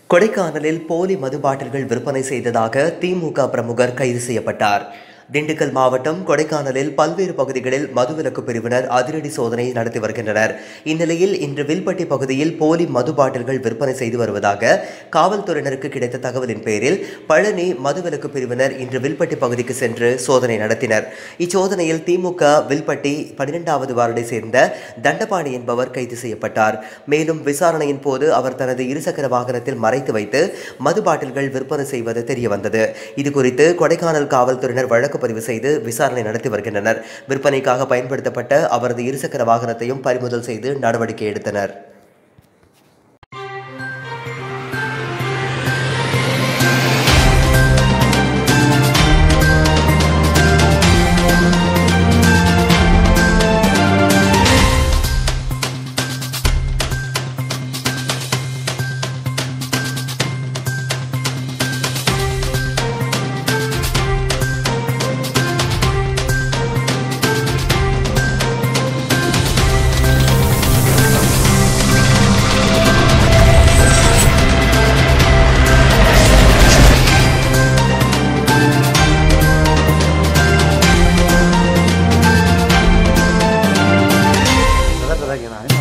கொடைக்கானலில் போலி மது பாட்டில்கள் விற்பனை செய்ததாக திமுக பிரமுகர் கைது செய்யப்பட்டார். திண்டுக்கல் மாவட்டம் கொடைக்கானலில் பல்வேறு பகுதிகளில் மதுவிலக்கு பிரிவினர் அதிரடி சோதனை நடத்தி வருகின்றனர். இந்நிலையில் இன்று வில்பட்டி பகுதியில் போலி மது பாட்டில்கள் விற்பனை செய்து வருவதாக காவல்துறையினருக்கு கிடைத்த தகவலின் பேரில் பழனி மதுவிலக்கு பிரிவினர் இன்று வில்பட்டி பகுதிக்கு சென்று சோதனை நடத்தினர். இச்சோதனையில் திமுக வில்பட்டி 12வது வார்டை சேர்ந்த தண்டபாணி என்பவர் கைது செய்யப்பட்டார். மேலும் விசாரணையின் போது அவர் தனது இருசக்கர வாகனத்தில் மறைத்து வைத்து மது பாட்டில்கள் விற்பனை செய்வது தெரியவந்தது. இதுகுறித்து கொடைக்கானல் காவல்துறையினர் வழக்கு பதிவு செய்து விசாரணை நடத்தி வருகின்றனர். விற்பனைக்காக பயன்படுத்தப்பட்ட அவரது இருசக்கர வாகனத்தையும் பறிமுதல் செய்து நடவடிக்கை எடுத்தனர். Gracias.